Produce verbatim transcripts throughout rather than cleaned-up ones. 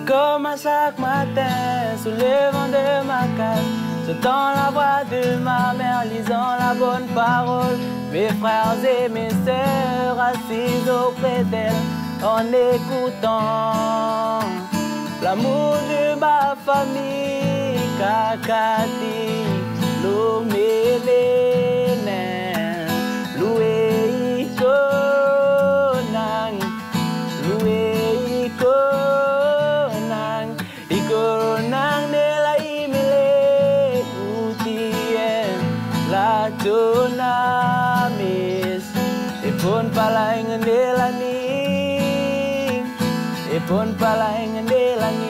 Comme à chaque matin, sous le vent de ma case, j'entends la voix de ma mère lisant la bonne parole. Mes frères et mes sœurs assis auprès d'elle, en écoutant l'amour de ma famille. Kakati, Lomelene, Loué Ikonang, Loué Ikonang, Ikonang nela imile utien la tunamis, ipon palay nganela ni, ipon palay nganela ni.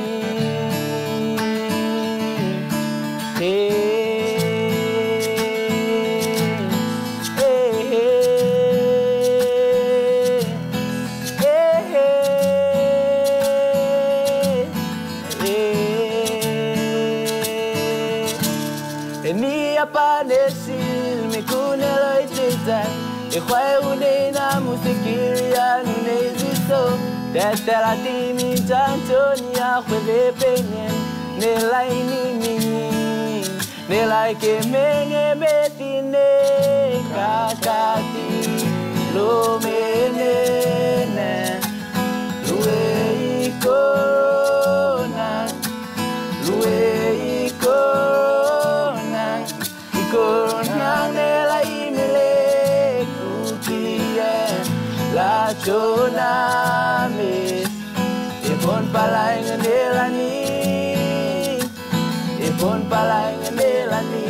Nia panesil me kunelo itizan e kwai unena musikiria nuneziso tetela timi chantonia kwebe penyen ne laini mini ne like menge metine kakati lo menene luwe ikona luwe ikona ikona nela imele kutie la tsunami ipon palay nganela ni ipon palay nganela ni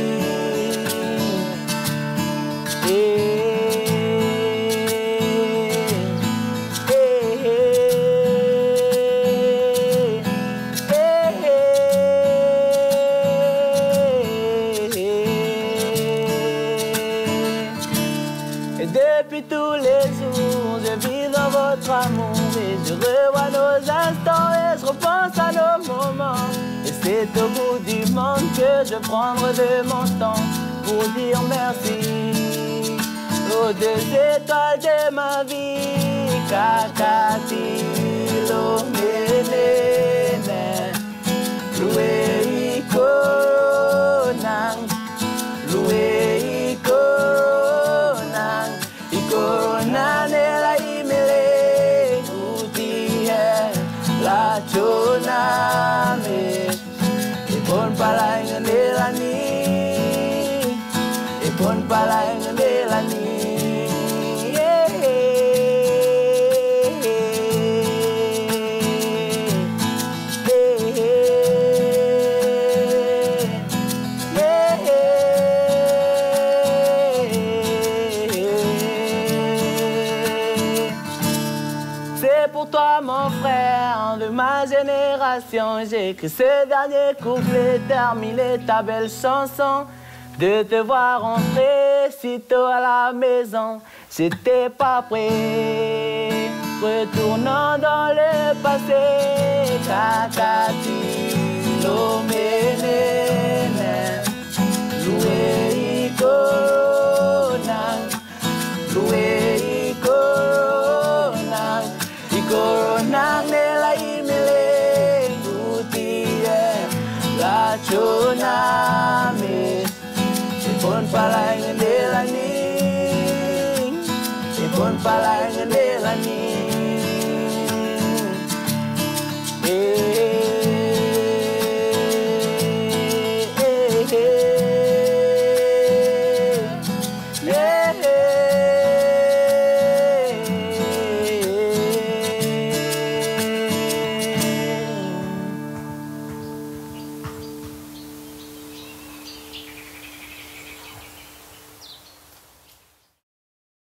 Et depuis tous les jours, je vis dans votre amour et je revois nos instants et je repense à nos moments. Et c'est au bout du monde que je prendrai de mon temps pour dire merci aux deux étoiles de ma vie. Kakati, Lomelene, Loué Ikonang, Loué Ikonang, Ikonang nela imele utie la tsunami ipon palay nganela ni ipon palay nganela ni. C'est pour toi mon frère de ma génération, j'ai écrit ce dernier couplet, terminé ta belle chanson. De te voir rentrer sitôt à la maison, j'étais pas prêt, retournant dans le passé. Kakati, Lomelene, Loué Ikonang, Loué Ikonang, Ikonang nela imele utie la tsunami ipon palay nganela ni ipon palay